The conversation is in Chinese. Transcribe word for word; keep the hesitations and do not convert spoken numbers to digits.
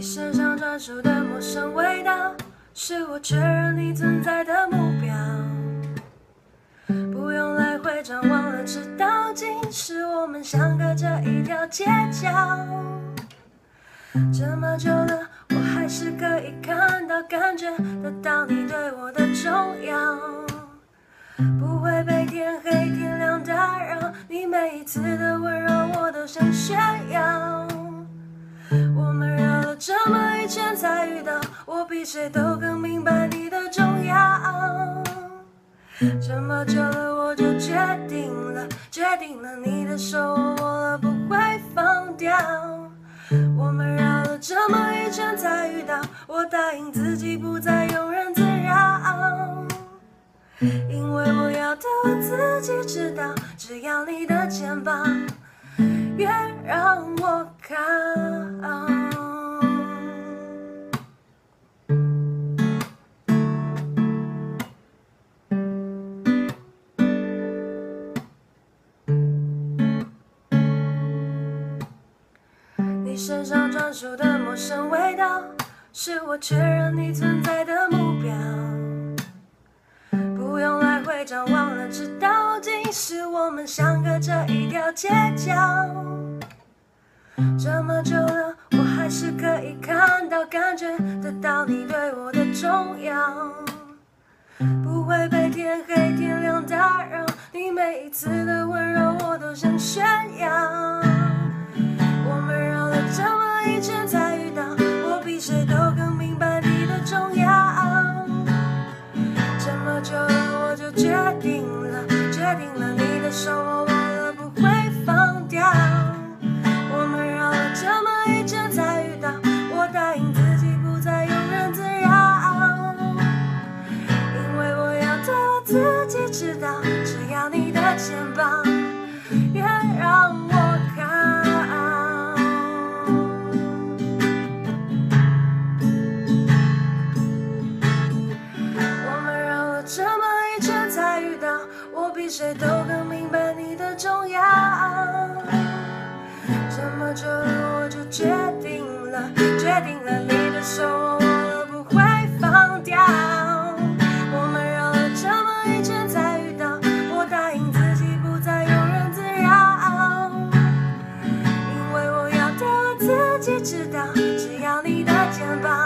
身上专属的陌生味道，是我确认你存在的目标。不用来回张望了，知道竟是我们相隔着一条街角。这么久了，我还是可以看到、感觉得到你对我的重要。不会被天黑天亮打扰，你每一次的温柔我都想炫耀。我们绕了这么一圈才遇到，我比谁都更明白你的重要。这么久了，我就决定了，决定了你的手我握了不会放掉。我们绕了这么一圈才遇到，我答应自己不再庸人自扰，因为我要的我自己知道，只要你的肩膀越让我靠。你身上专属的陌生味道，是我确认你存在的目标。不用来回张望了，知道竟是我们相隔着一条街角。这么久了，我还是可以看到、感觉得到你对我的重要。不会被天黑天亮打扰，你每一次的温柔我都想炫耀。我们绕了这么一圈才遇到，我比谁都更明白你的重要。这么久了，我就决定了，决定了你的手我握了不会放掉。我们绕了这么一圈才遇到，我答应自己不再庸人自扰，因为我要的我自己知道，只要你的肩膀越让我靠。这么一圈才遇到，我比谁都更明白你的重要。这么久了，我就决定了，决定了你的手我握了不会放掉。我们绕了这么一圈才遇到，我答应自己不再庸人自扰，因为我要的我自己知道，只要你的肩膀